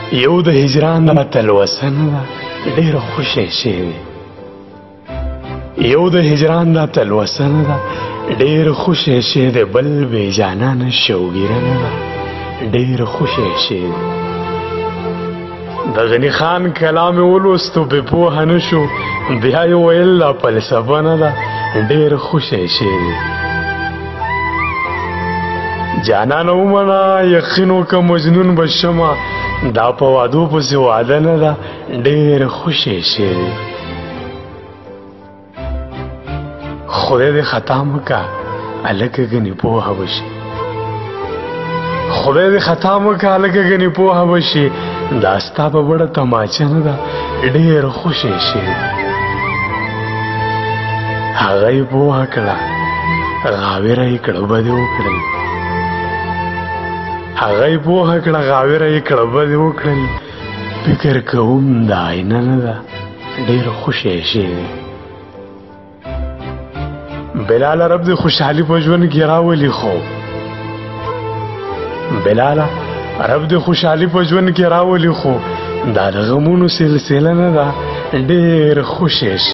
یو د هجران د تلوسه نه ده ډېره خوشی شوې یو د هجران د تلوسه نه ده ډېره خوشی شوې بل بېجانانه شوګیره نه ده ډېره خوشی شوې د غني خان کلام یې ولوستو بې پوهه نه شو بیا یې ویل لا فلسفه نه ده ډېره خوشی شوې جانانه ومنه یقین وکړه مجنون به شمه دا په وعدو پسې وعده نه ده ډېره خوشی شوې خدای دې خطا مه که هلکه ګنې پوهه به شي خدای دې خطا مه که هلکه ګنې پوهه به شي دا ستا په بړه تماچه نه ده ډېره خوشی شوې هغه یې پوهه کړه غاویره یې کړه بدې وکړل هغه یې پوهه کړه غاویره یې کړه بدې وکړل فکر کوم دا آینه نه ده ډېره خوشی شوې بلاله رب دې خوشحالي په ژوند کې راولي خو بلاله رب دې خوشحالي په ژوند کې راولي خو دا د غمونو سلسله نه ده ډېره خوشی